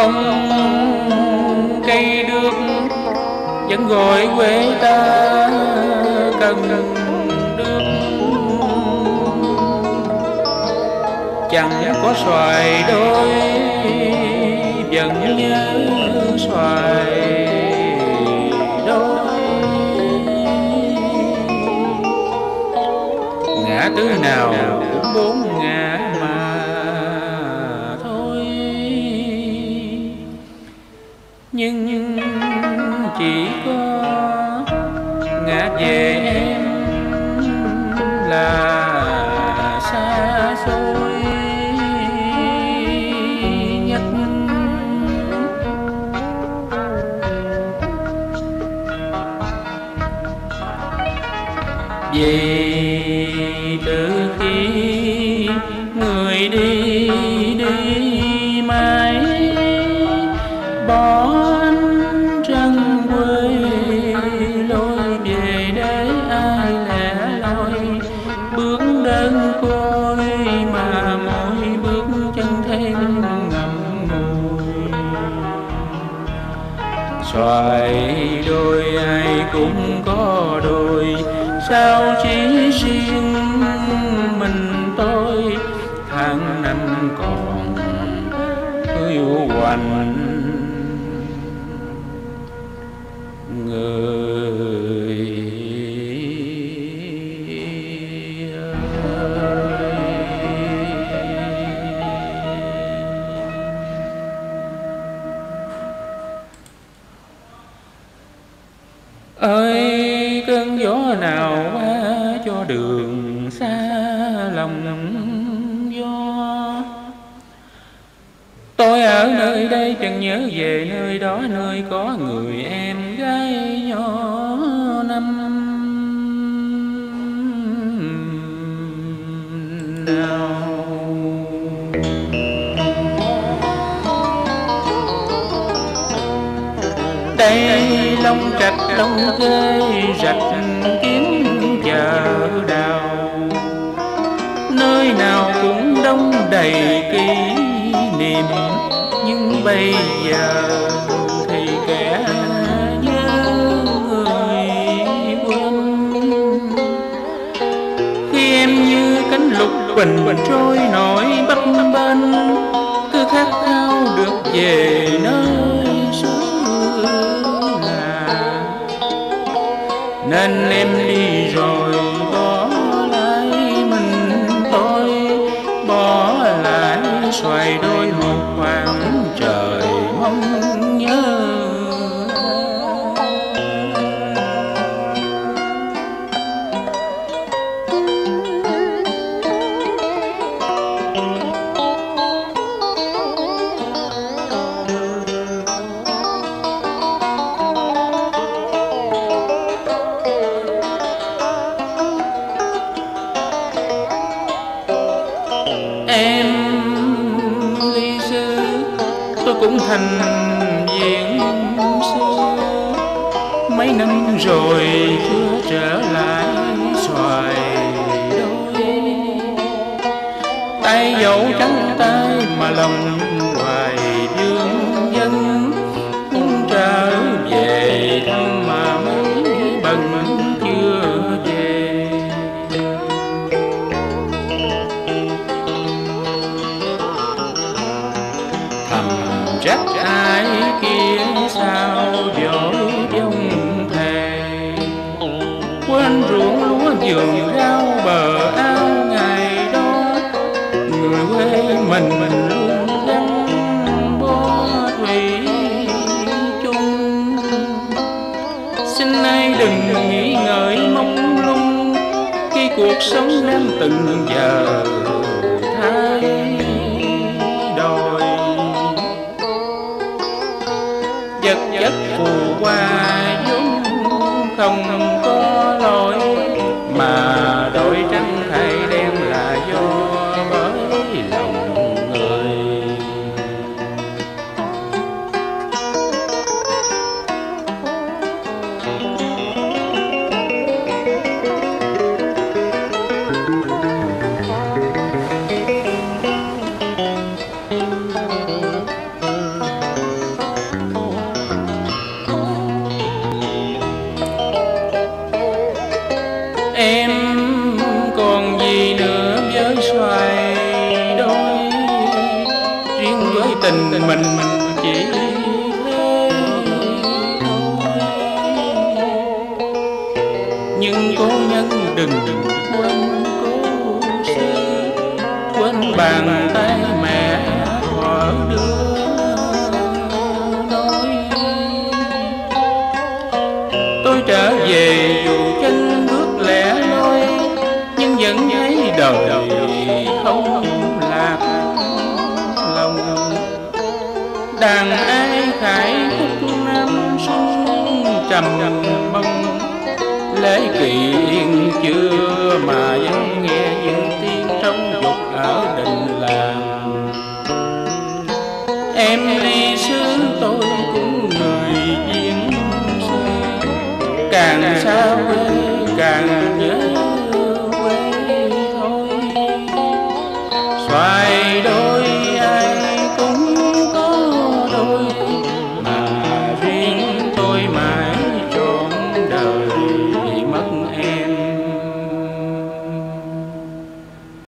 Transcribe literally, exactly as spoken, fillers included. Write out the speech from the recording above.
không cây đước vẫn gọi quê ta cần đước. Chẳng có xoài đôi vẫn nhớ xoài đôi. Ngã tư nào cũng bốn ngã mà thôi, nhưng chỉ có ngã về em là xa xôi nhất. Vì từ khi người đi đi mãi bỏ anh trăng quê lối về để ai lẻ loi bước đơn côi mà mỗi bước chân thêm ngậm ngùi. Xoài đôi ai cũng có đôi, sao chỉ riêng mình tôi tháng năm còn hiu quạnh. Người ơi, cơn gió nào qua cho đường xa lòng gió. Tôi ở nơi đây chẳng nhớ về nơi đó, nơi có người em gái nhỏ năm nào. Đây Long Trạch Long Khê rạch kiếm chợ đào, nơi nào cũng đông đầy kỷ niệm. Nhưng bây giờ thì kẻ nhớ người quên, khi em như cánh lục bình trôi nổi bấp bênh, cứ khát khao được về nơi xưa là. Nên em đi rồi bỏ lại mình tôi, bỏ lại xoài đôi một khoảng trời mong nhớ. Em ly sư tôi cũng thành diễn sư, mấy năm rồi chưa trở lại xoài đôi. Tay dẫu trắng tay mà lòng hoài vương dân, muốn trở về thăm mà mấy bận chưa về. Thầm trách ai kia sao dối dông thề, quên ruộng lúa vườn rau bờ ao ngày đó. Người quê mình mình luôn gắn bó thủy chung, xin ai đừng nghĩ ngợi mong lung khi cuộc sống đang từng giờ thay đổi. Vật chất phù qua vốn không có lỗi, mà đổi trắng thay đen là do bởi lòng người. Em còn gì nữa với xoài đôi, riêng với tình mình chỉ thế thôi. Nhưng cố nhân đừng quên cố si, quên bàn tay mẹ thuở đưa nói. Tôi trở về dù chân bước lẻ loi, nhưng vẫn thấy đời không lạc lòng. Đàn ai khải khúc năm xuân trầm bông, lễ kỳ yên chưa mà vẫn nghe những tiếng trống dục ở đình làng. Em ly xứ tôi cũng người duyên xưa, càng xa quê